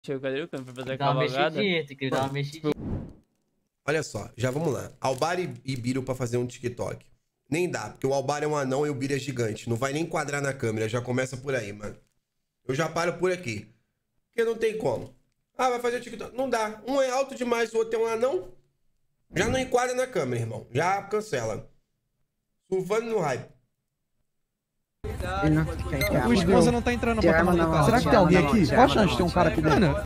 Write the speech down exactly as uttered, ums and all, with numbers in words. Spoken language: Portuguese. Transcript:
Cadê o cano pra fazer a Dá uma cavalgada? mexidinha, tem que dar uma mexidinha. Olha só, já vamos lá. Albar e, e Biro pra fazer um TikTok. Nem dá, porque o Albar é um anão e o Biro é gigante. Não vai nem enquadrar na câmera, já começa por aí, mano. Eu já paro por aqui. Porque não tem como. Ah, vai fazer o TikTok. Não dá. Um é alto demais, o outro é um anão. Já não enquadra na câmera, irmão. Já cancela. Surfando no hype. O esposa não tá entrando pra tomar. Será que tem alguém aqui? Qual a chance de ter um cara aqui dentro?